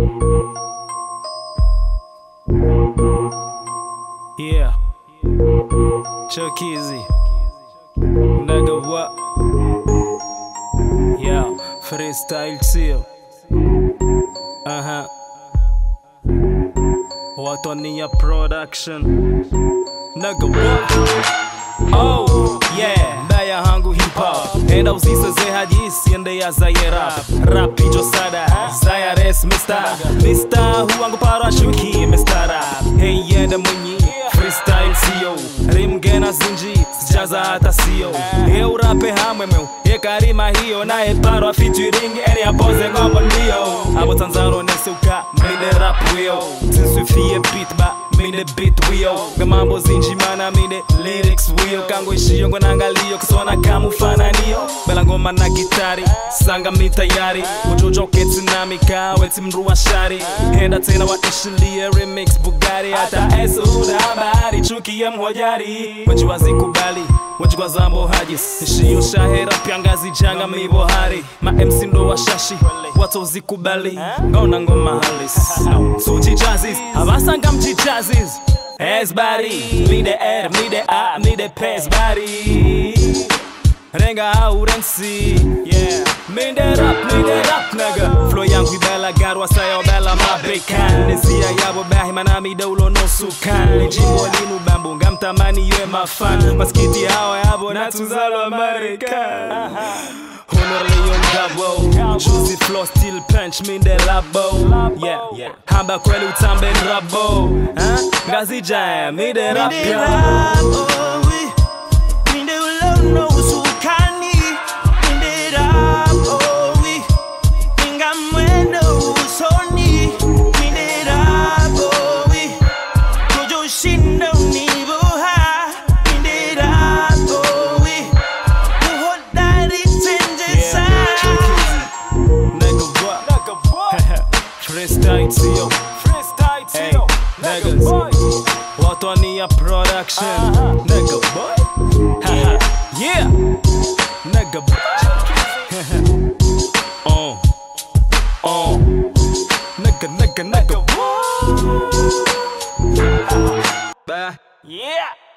Yeah, Chuck Easy, nigga what? Yeah, freestyle chill. Watonia production, nigga what? Oh yeah, ndaya hangu hip hop. Enda uzisa ze hadisi ende ya zaye rap ijo sada zaya res Mr. huangu para shuki mistara. Hey yenda munyi freestyle siyo rim gena zinji sijaza hata siyo. Eu rape hamwe meu karima hiyo na paro featuring ene ya pose ngombo ndio. Abo tanzaro nesuka mine rap wheel tinsufie beat ba mine beat wheel ngamambo zinji mana mine lyrics wheel kango ishio ngonangalio kusona kama fananio bela ngoma na gitari sanga mitayari mujojo ketsunami ka weti mruwa shari henda tena wa ishilie remix Bugatti hata eso habari chuki ya mhojari wajiwazi kubali wajigwa zambo hajis ishio shahera piangazi janga mibohari ma MC ndo washashi watu zikubali ngona ngoma halis suji jazzies abasanga mjijazzies as body me the air me the a me the pass body renga aurensi yeah me the rap nigga flow yangu ibela garwa sayo bela mabekan nesia yabo bahi manami daulo no sukan jimbo linu bambu ngamtamani ywe mafan maskiti hawa yabo natuzalo American Honor Leon Gabo Juicy flow still punch me in the labo yeah hamba kweli utambe rabo ngazi jam me the rap freestyle tio, hey, niggas, Watonia production, nigga boy, yeah, nigga boy, nigga boy, yeah.